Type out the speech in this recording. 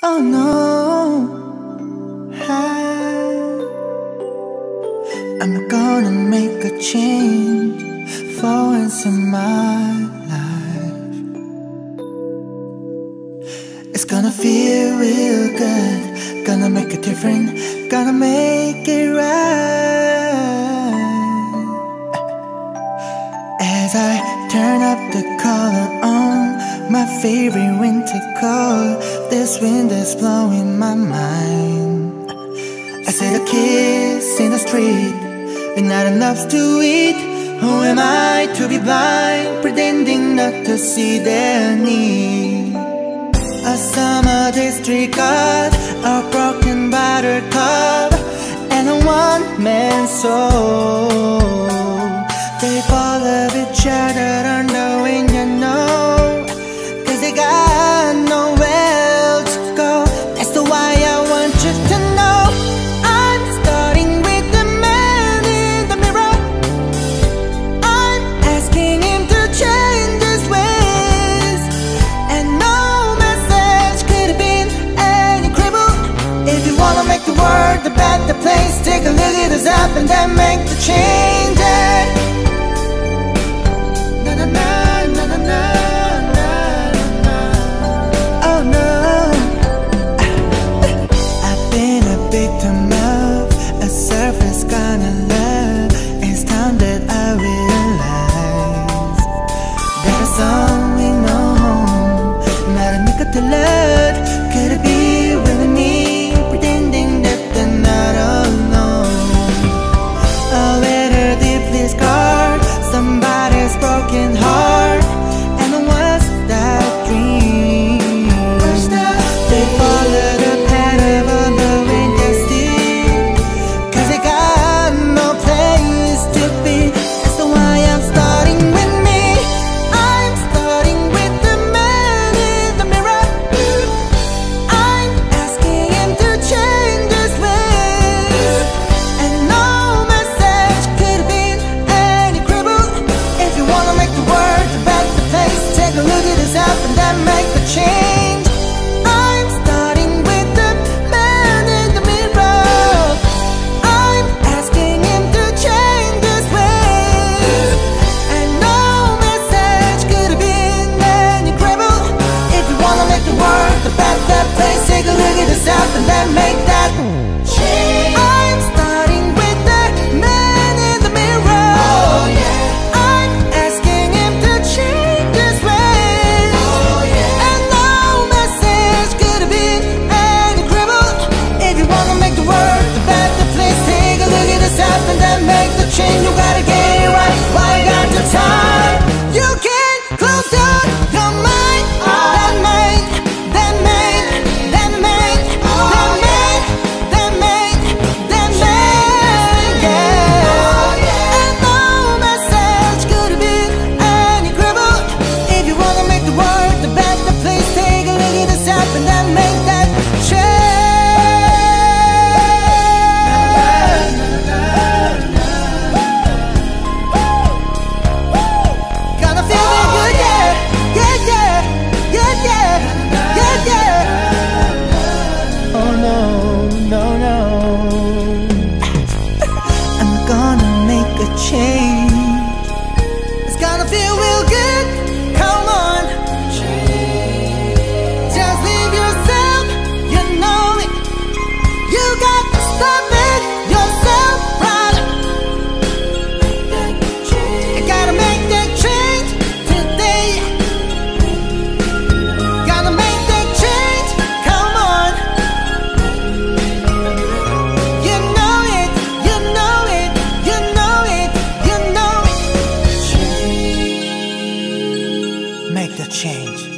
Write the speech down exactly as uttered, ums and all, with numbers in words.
Oh no, I'm gonna make a change for once in my life. It's gonna feel real good, gonna make a difference, gonna make it right. As I turn up the color on my favorite winter coat, this wind is blowing my mind. I said a kiss in the street, but not enough to eat. Who am I to be blind, pretending not to see their need? A summer district got a broken buttercup and a one-man soul. They fall of each other on the wind, you know, cause they got nowhere to go. That's the why I want you to know I'm starting with the man in the mirror. I'm asking him to change his ways, and no message could have been any cribble. If you wanna make the world a better place, take a look at us up and then make the change. Victim of a surface kind of love. It's time that I realize that a song we know home, not a make up the love. Could it be with me, pretending that they're not alone? A letter deeply scarred, somebody's broken heart, and what's that dream? They follow the path of the and then make that change. I'm starting with the man in the mirror. Oh yeah. I'm asking him to change his ways. Oh yeah. And no message could have been any cribble. If you wanna make the world a better place, take a look at yourself and then make the change. You gotta get it right while you got the time. You can close down your mind. That mind, that mind, that mind. Change. It's gonna feel real good. Come on, change. Just leave yourself, you know it. You got to stop it yourself, brother. You gotta make that change today. Gotta make that change. Come on. You know it, you know it, you know it. Make the change.